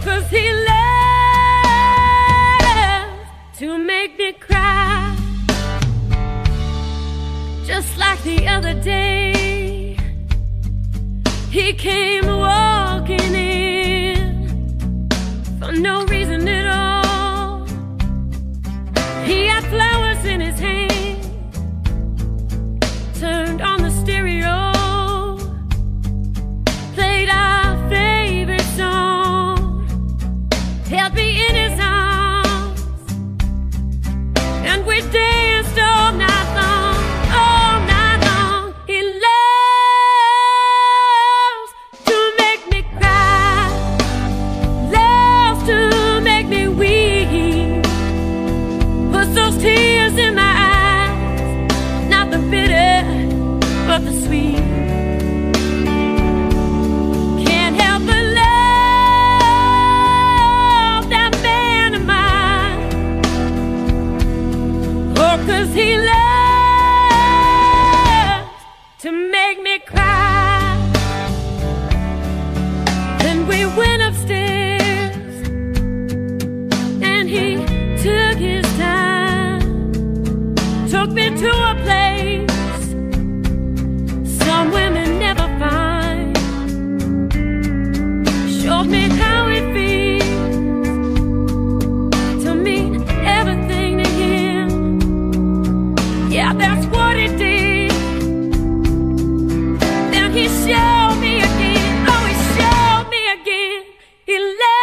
'cause he loves to make me cry. Just like the other day, he came walking in for no reason at all. He had flowers in his hand, turned on the stereo, played our favorite song, held me in his arms, and we danced all night long, all night long. He loves to make me cry, loves to make me weep, puts those tears in my eyes, not the bitter, but the sweet. Can't help but love that man of mine. Oh, 'cause he loves to make me cry. Then we went upstairs, and he took his time, took me to a place some women never find, showed me how it feels to mean everything to him. Yeah, that's what he did. Then he showed me again, oh, he showed me again. He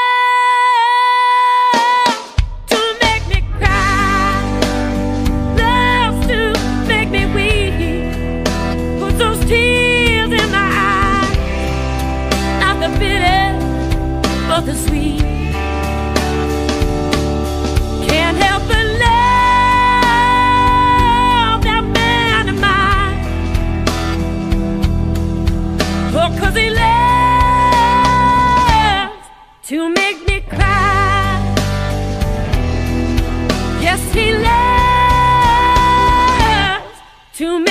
loves to make me cry, loves to make me weep, put those tears in my eyes, not the bitter, but the sweet. Can't help but love that man of mine. Oh, 'cause he loves to make me cry. Yes, he loves to